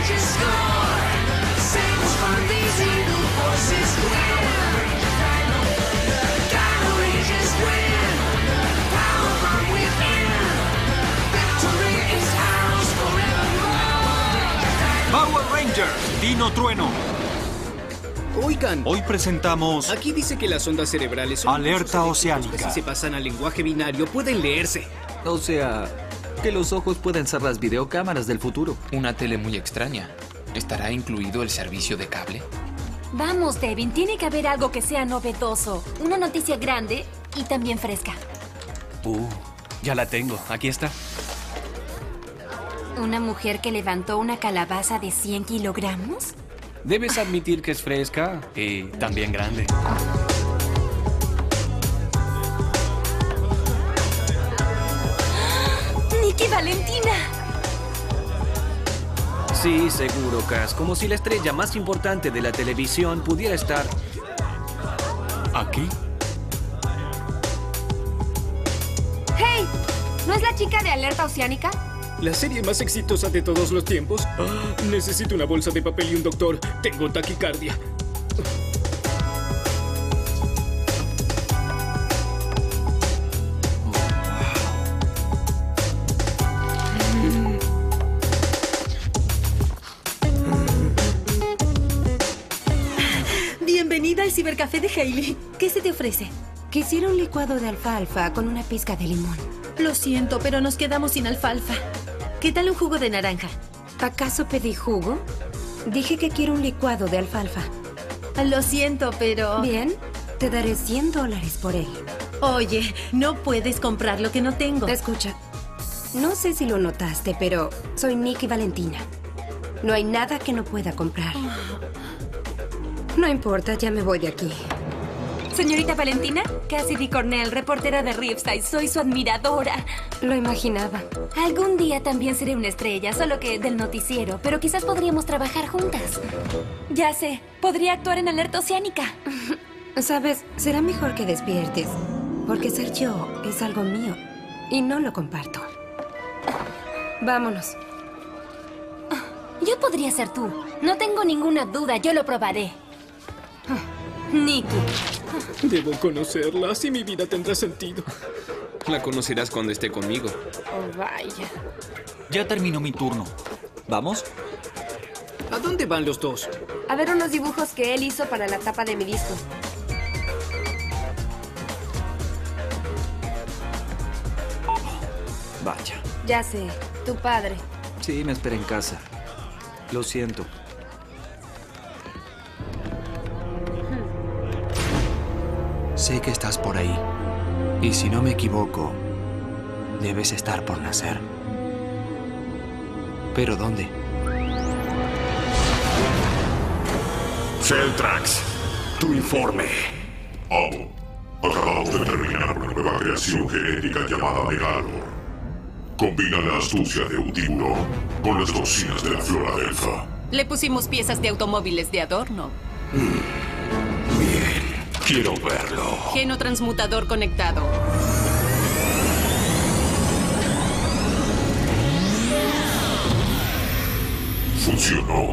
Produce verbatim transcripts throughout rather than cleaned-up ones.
Power Rangers, Dino Trueno. Oigan, Hoy presentamos aquí dice que las ondas cerebrales son Alerta Oceánica. que si se pasan al lenguaje binario pueden leerse. O sea, que los ojos pueden ser las videocámaras del futuro. Una tele muy extraña. ¿Estará incluido el servicio de cable? Vamos, Devin, tiene que haber algo que sea novedoso. Una noticia grande y también fresca. Uh, ya la tengo. Aquí está. ¿Una mujer que levantó una calabaza de cien kilogramos? Debes admitir que es fresca y también grande. ¡Nikki Valentina! Sí, seguro, Cass. Como si la estrella más importante de la televisión pudiera estar... ¿Aquí? ¡Hey! ¿No es la chica de Alerta Oceánica? La serie más exitosa de todos los tiempos. Ah, necesito una bolsa de papel y un doctor. Tengo taquicardia. Bienvenida al cibercafé de Hailey. ¿Qué se te ofrece? Quisiera un licuado de alfalfa con una pizca de limón. Lo siento, pero nos quedamos sin alfalfa. ¿Qué tal un jugo de naranja? ¿Acaso pedí jugo? Dije que quiero un licuado de alfalfa. Lo siento, pero... Bien, te daré cien dólares por él. Oye, no puedes comprar lo que no tengo. Escucha, no sé si lo notaste, pero soy Nikki Valentina. No hay nada que no pueda comprar. No importa, ya me voy de aquí. Señorita Valentina, Cassidy Cornell, reportera de Riptide. Soy su admiradora. Lo imaginaba. Algún día también seré una estrella, solo que del noticiero. Pero quizás podríamos trabajar juntas. Ya sé, podría actuar en Alerta Oceánica. Sabes, será mejor que despiertes. Porque ser yo es algo mío. Y no lo comparto. Vámonos. Yo podría ser tú. No tengo ninguna duda, yo lo probaré. Nikki. Debo conocerla, así mi vida tendrá sentido. La conocerás cuando esté conmigo. Oh, vaya. Ya terminó mi turno. ¿Vamos? ¿A dónde van los dos? A ver unos dibujos que él hizo para la tapa de mi disco. Vaya. Ya sé, tu padre. Sí, me espera en casa. Lo siento. Sé que estás por ahí. Y si no me equivoco, debes estar por nacer. ¿Pero dónde? Celtrax, tu informe. Amo, acabamos de terminar una nueva creación genética llamada Megalor. Combina la astucia de un tiburón con las toxinas de la flora delfa. Le pusimos piezas de automóviles de adorno. Mm. Bien, quiero verlo. Genotransmutador conectado. Funcionó.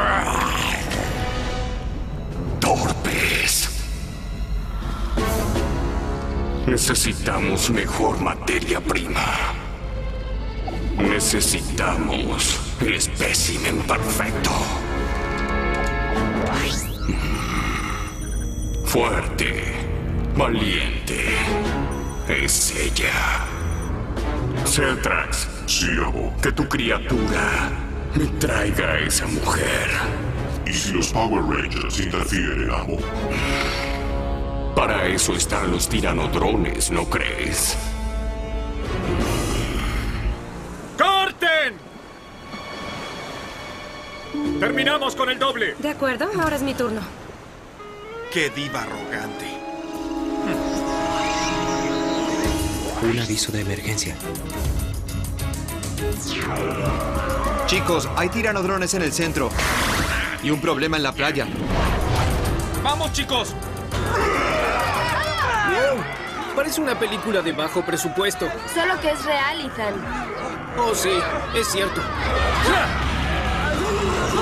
Torpes. Necesitamos mejor materia prima. Necesitamos el espécimen perfecto. Fuerte, valiente. Es ella. Celtrax, sí, amo. Que tu criatura me traiga a esa mujer. ¿Y si los Power Rangers interfieren, amo? Para eso están los tiranodrones, ¿no crees? ¡Corten! Terminamos con el doble. De acuerdo, ahora es mi turno. ¡Qué diva arrogante! Un aviso de emergencia. Chicos, hay tiranodrones en el centro. Y un problema en la playa. ¡Vamos, chicos! Wow, parece una película de bajo presupuesto. Solo que es real, Ethan. Oh, sí, es cierto.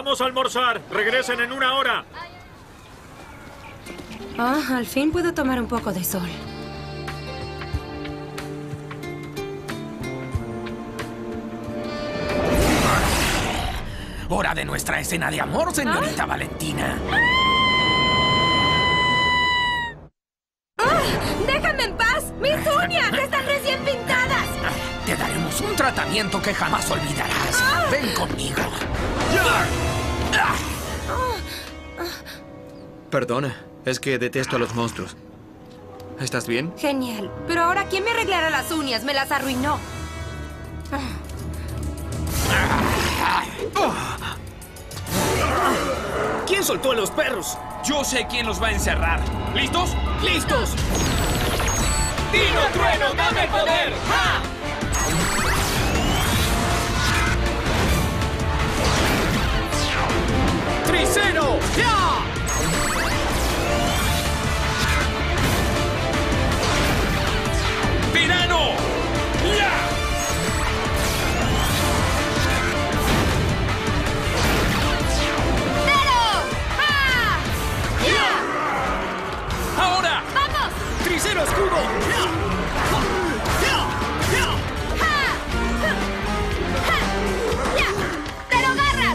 Vamos a almorzar. Regresen en una hora. Ah, al fin puedo tomar un poco de sol. Hora de nuestra escena de amor, señorita ¿Ah? Valentina. ¡Ah! ¡Déjame en paz! ¡Mis uñas están recién pintadas! Te daremos un tratamiento que jamás olvidarás. ¡Ah! Ven conmigo. Perdona, es que detesto a los monstruos. ¿Estás bien? Genial. Pero ahora, ¿quién me arreglará las uñas? Me las arruinó. ¿Quién soltó a los perros? Yo sé quién los va a encerrar. ¿Listos? ¡Listos! ¡Dino Trueno, dame poder! ¡Ja! ¡Tricero! ¡Ya! ¡Tirano! ¡Ya! ¡Ahora! ¡Vamos! ¡Tricero escudo! ¡Te lo agarras!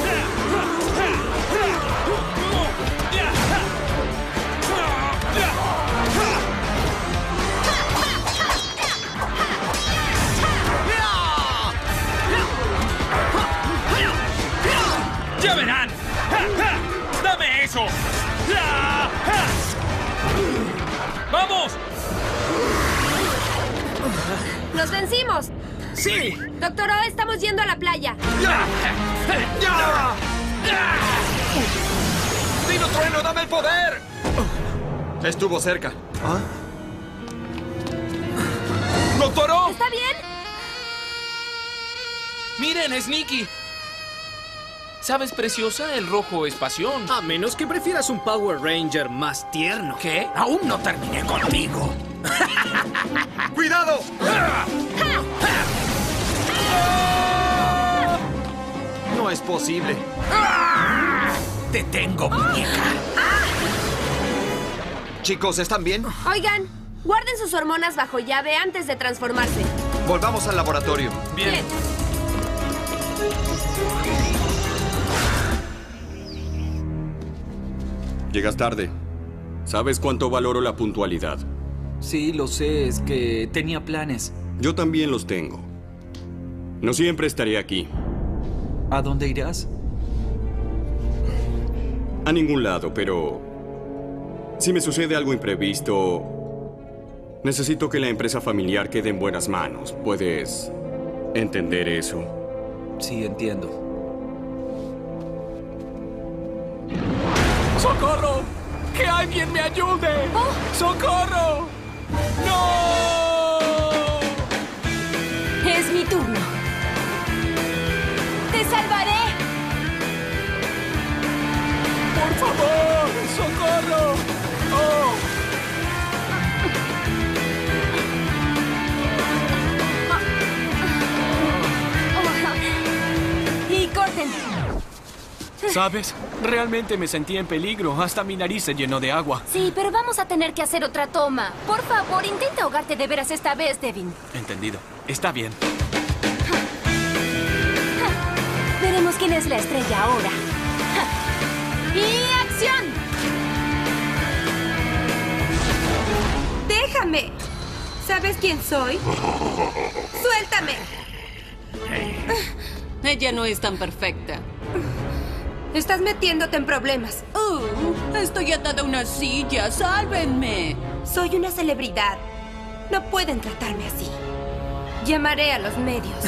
¡Ya verán! ¡Dame eso! ¡Vamos! ¡Los vencimos! ¡Sí! Doctor O, estamos yendo a la playa. ¡Ya! ¡Ya! ¡Dino Trueno, dame el poder! Estuvo cerca. ¿Ah? ¡Doctor O! ¿Está bien? Miren, es Nikki. ¿Sabes, preciosa? El rojo es pasión. A menos que prefieras un Power Ranger más tierno. ¿Qué? Aún no terminé contigo. ¡Cuidado! No es posible. ¡Te tengo, muñeca! Chicos, ¿están bien? Oigan, guarden sus hormonas bajo llave antes de transformarse. Volvamos al laboratorio. Bien. Bien. Llegas tarde. ¿Sabes cuánto valoro la puntualidad? Sí, lo sé. Es que tenía planes. Yo también los tengo. No siempre estaré aquí. ¿A dónde irás? A ningún lado, pero... si me sucede algo imprevisto... necesito que la empresa familiar quede en buenas manos. ¿Puedes entender eso? Sí, entiendo. ¡Socorro! ¡Que alguien me ayude! Oh. ¡Socorro! ¡No! Es mi turno. ¡Te salvaré! ¡Por favor! ¡Socorro! ¡Oh! Y corten. ¿Sabes? Realmente me sentí en peligro. Hasta mi nariz se llenó de agua. Sí, pero vamos a tener que hacer otra toma. Por favor, intenta ahogarte de veras esta vez, Devin. Entendido. Está bien. Veremos quién es la estrella ahora. ¡Y acción! ¡Déjame! ¿Sabes quién soy? ¡Suéltame! Ella no es tan perfecta. Estás metiéndote en problemas. Uh, estoy atada a una silla. ¡Sálvenme! Soy una celebridad. No pueden tratarme así. Llamaré a los medios.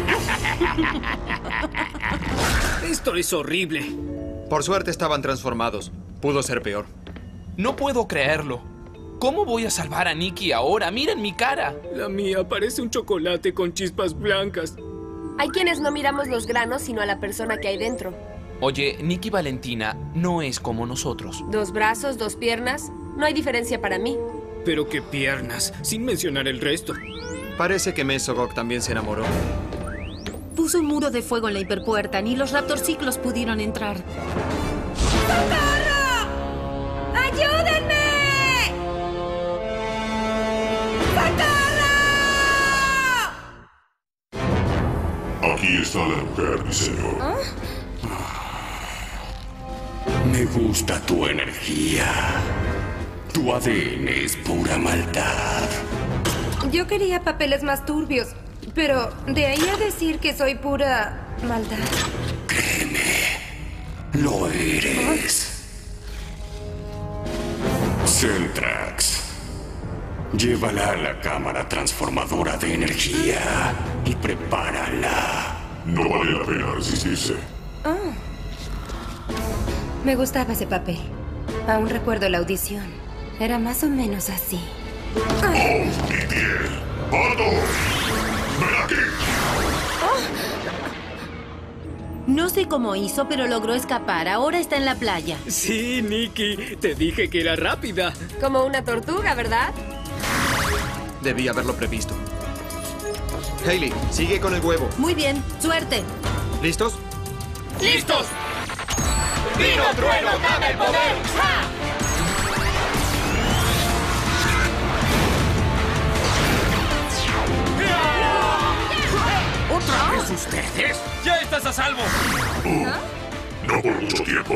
Esto es horrible. Por suerte estaban transformados. Pudo ser peor. No puedo creerlo. ¿Cómo voy a salvar a Nikki ahora? ¡Miren mi cara! La mía parece un chocolate con chispas blancas. Hay quienes no miramos los granos, sino a la persona que hay dentro. Oye, Nikki Valentina no es como nosotros. Dos brazos, dos piernas. No hay diferencia para mí. Pero qué piernas, sin mencionar el resto. Parece que Mesogok también se enamoró. Puso un muro de fuego en la hiperpuerta. Ni los raptorciclos pudieron entrar. ¡Socorro! ¡Ayúdenme! ¡Socorro! Aquí está la mujer, mi señor. ¿Ah? Me gusta tu energía. Tu A D N es pura maldad. Yo quería papeles más turbios, pero de ahí a decir que soy pura maldad. Créeme, lo eres. Celtrax, llévala a la cámara transformadora de energía y prepárala. No vale la pena resistirse. Oh. Me gustaba ese papel. Aún recuerdo la audición. Era más o menos así. ¡Oh, mi piel! ¡Pato! ¡Ven aquí! No sé cómo hizo, pero logró escapar. Ahora está en la playa. Sí, Nikki. Te dije que era rápida. Como una tortuga, ¿verdad? Debí haberlo previsto. Hayley, sigue con el huevo. Muy bien. Suerte. ¿Listos? ¡Listos! ¡Dino Trueno, dame el poder! ¡Ja! ¿Otra vez ustedes? ¡Ya estás a salvo! ¿Ah? No por mucho tiempo.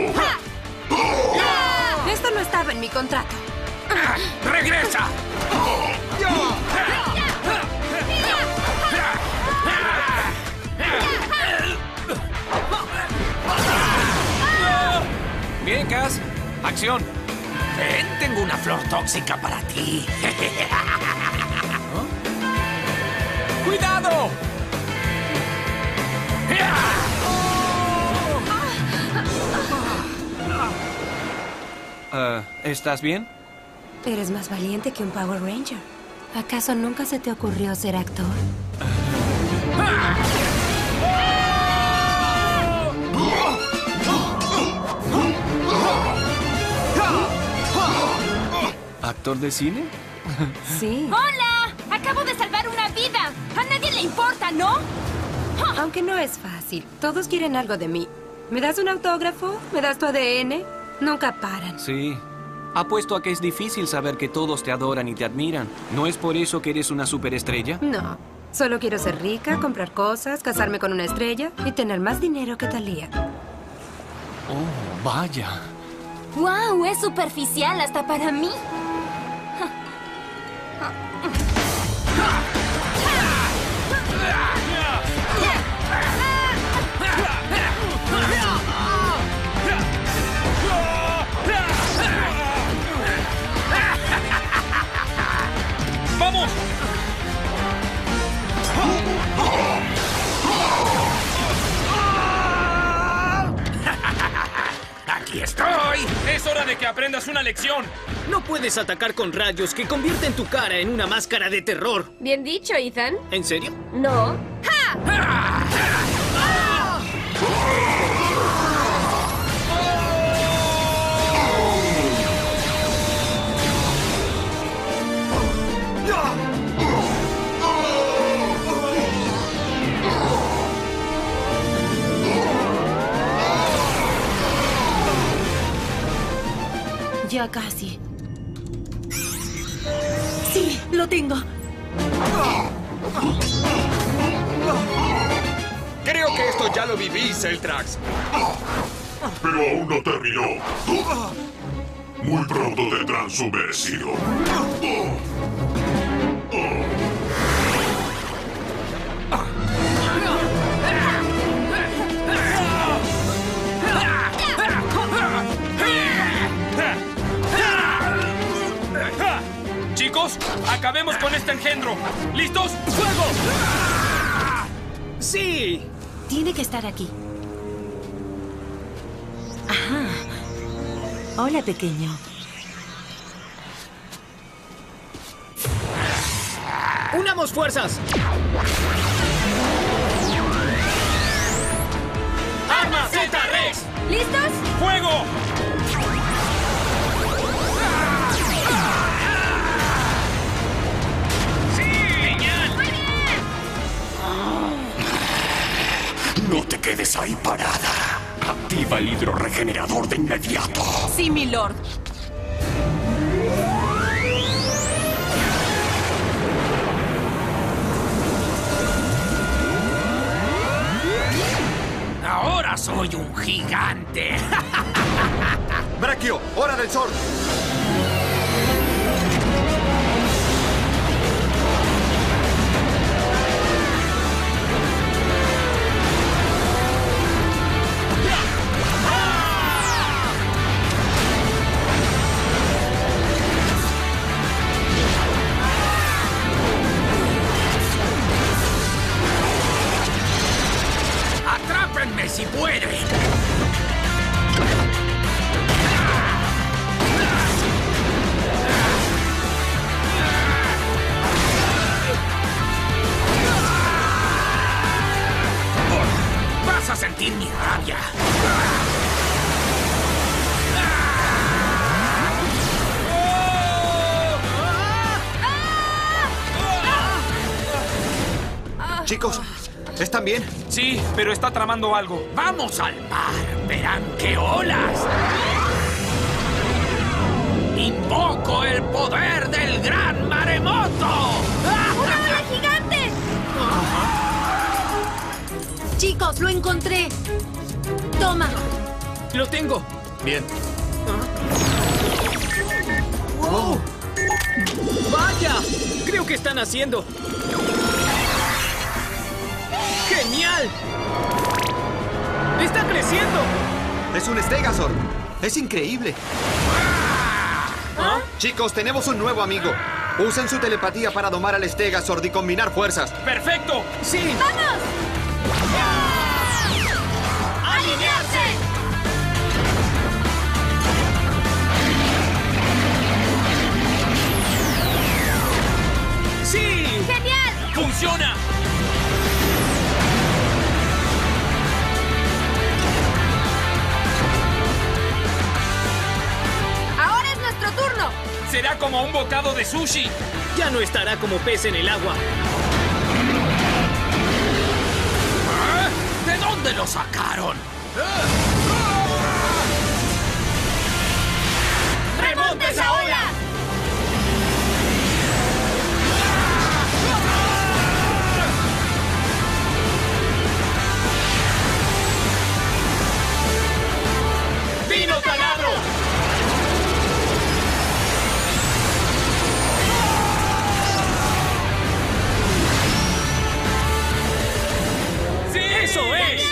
Esto no estaba en mi contrato. ¡Ah! ¡Regresa! Bien, Cass. Acción. Ven, tengo una flor tóxica para ti. ¿Oh? ¡Cuidado! Uh, ¿Estás bien? Eres más valiente que un Power Ranger. ¿Acaso nunca se te ocurrió ser actor? ¿Actor de cine? Sí. ¡Hola! Acabo de salvar una vida. A nadie le importa, ¿no? Aunque no es fácil. Todos quieren algo de mí. ¿Me das un autógrafo? ¿Me das tu A D N? Nunca paran. Sí. Apuesto a que es difícil saber que todos te adoran y te admiran. ¿No es por eso que eres una superestrella? No. Solo quiero ser rica, comprar cosas, casarme con una estrella y tener más dinero que Thalía. Oh, vaya. ¡Wow! Es superficial hasta para mí. ¡Vamos! ¡Aquí estoy! ¡Es hora de que aprendas una lección! No puedes atacar con rayos que convierten tu cara en una máscara de terror. Bien dicho, Ethan. ¿En serio? No. ¡Ja! Ya casi. Sí, lo tengo. Creo que esto ya lo viví, Celtrax. Pero aún no terminó. Muy pronto tendrán su merecido. Chicos, acabemos con este engendro. ¿Listos? ¡Fuego! ¡Sí! Tiene que estar aquí. Ajá. Hola, pequeño. ¡Unamos fuerzas! ¡Arma Z Rex! ¿Listos? ¡Fuego! quedes ahí parada. Activa el hidroregenerador de inmediato. Sí, milord. Ahora soy un gigante. ¡Brachio! ¡Hora del sol! ¡Atrápenme si pueden! ¡Vas a sentir mi rabia! Chicos, ¿están bien? Sí, pero está tramando algo. ¡Vamos al mar! ¡Verán qué olas! ¡Invoco el poder del gran maremoto! ¡Una ola gigante! Chicos, lo encontré. Toma. Lo tengo. Bien. ¡Wow! ¡Vaya! Creo que están haciendo. ¡Genial! ¡Está creciendo! ¡Es un Stegazord! ¡Es increíble! ¿Ah? Chicos, tenemos un nuevo amigo. Usen su telepatía para domar al Stegazord y combinar fuerzas. ¡Perfecto! ¡Sí! ¡Vamos! ¡Alinearse! ¡Sí! ¡Genial! ¡Funciona! ¡Ahora es nuestro turno! Será como un bocado de sushi. Ya no estará como pez en el agua. ¿De dónde lo sacaron? ¡Remonte esa ola! ¡Dino taladro! ¡Sí! ¡Eso es!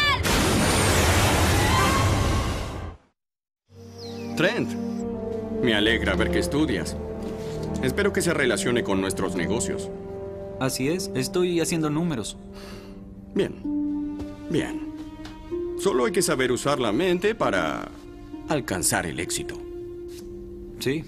Trent, me alegra ver que estudias. Espero que se relacione con nuestros negocios. Así es, estoy haciendo números. Bien, bien. Solo hay que saber usar la mente para alcanzar el éxito. Sí.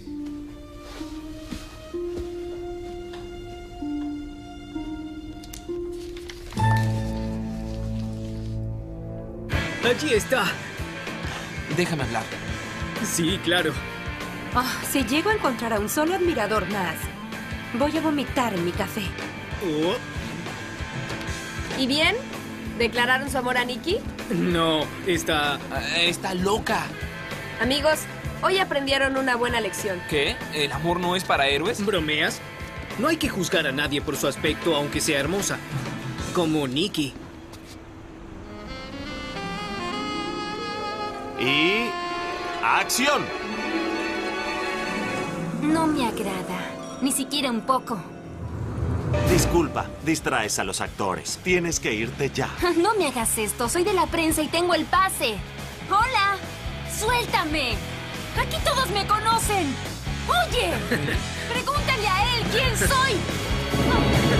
Allí está. Déjame hablar. Sí, claro. Ah, si llego a encontrar a un solo admirador más, voy a vomitar en mi café. Oh, ¿Y bien? ¿Declararon su amor a Nikki? no, está... Eh, está loca. Amigos, hoy aprendieron una buena lección. ¿Qué? ¿El amor no es para héroes? ¿Bromeas? No hay que juzgar a nadie por su aspecto, aunque sea hermosa. Como Nikki. Y... ¡acción! No me agrada. Ni siquiera un poco. Disculpa, distraes a los actores. Tienes que irte ya. No me hagas esto. Soy de la prensa y tengo el pase. ¡Hola! ¡Suéltame! ¡Aquí todos me conocen! ¡Oye! ¡Pregúntale a él quién soy!